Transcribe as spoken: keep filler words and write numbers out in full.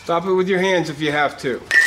Stop it with your hands if you have to.